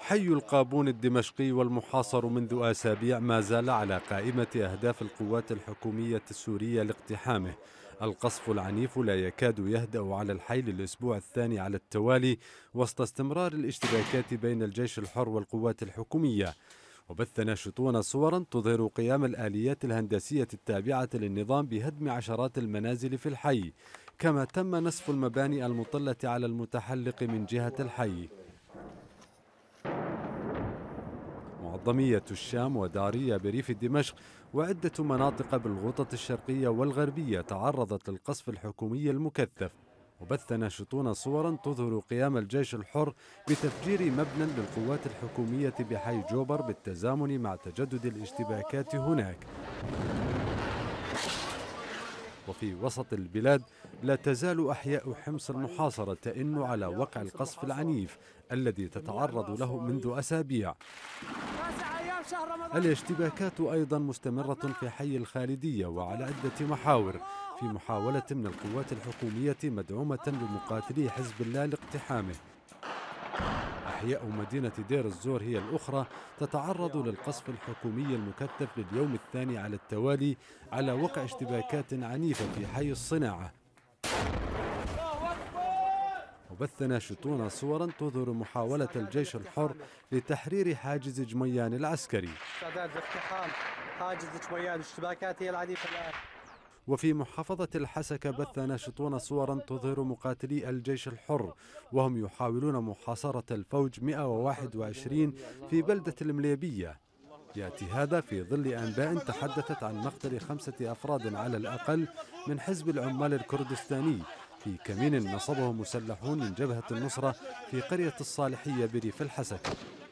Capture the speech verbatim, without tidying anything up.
حي القابون الدمشقي والمحاصر منذ أسابيع ما زال على قائمة أهداف القوات الحكومية السورية لاقتحامه. القصف العنيف لا يكاد يهدأ على الحي للأسبوع الثاني على التوالي وسط استمرار الاشتباكات بين الجيش الحر والقوات الحكومية. وبث ناشطون صورا تظهر قيام الآليات الهندسية التابعة للنظام بهدم عشرات المنازل في الحي، كما تم نسف المباني المطلة على المتحلق من جهة الحي. معظمية الشام ودارية بريف دمشق وعدة مناطق بالغوطة الشرقية والغربية تعرضت للقصف الحكومي المكثف. وبث ناشطون صورا تظهر قيام الجيش الحر بتفجير مبنى للقوات الحكومية بحي جوبر بالتزامن مع تجدد الاشتباكات هناك. وفي وسط البلاد لا تزال أحياء حمص المحاصرة تئن على وقع القصف العنيف الذي تتعرض له منذ أسابيع. الاشتباكات أيضا مستمرة في حي الخالدية وعلى عدة محاور في محاولة من القوات الحكومية مدعومة بمقاتلي حزب الله لاقتحامه. أحياء مدينة دير الزور هي الأخرى تتعرض للقصف الحكومي المكثف لليوم الثاني على التوالي على وقع اشتباكات عنيفة في حي الصناعة. وبث ناشطون صورا تظهر محاولة الجيش الحر لتحرير حاجز جميان العسكري. استعداد لاقتحام حاجز جميان، الاشتباكات هي العنيفة الآن. وفي محافظة الحسكة بث ناشطون صورا تظهر مقاتلي الجيش الحر وهم يحاولون محاصرة الفوج مئة وواحد وعشرين في بلدة المليبية. يأتي هذا في ظل أنباء تحدثت عن مقتل خمسة أفراد على الأقل من حزب العمال الكردستاني في كمين نصبه مسلحون من جبهة النصرة في قرية الصالحية بريف الحسكة.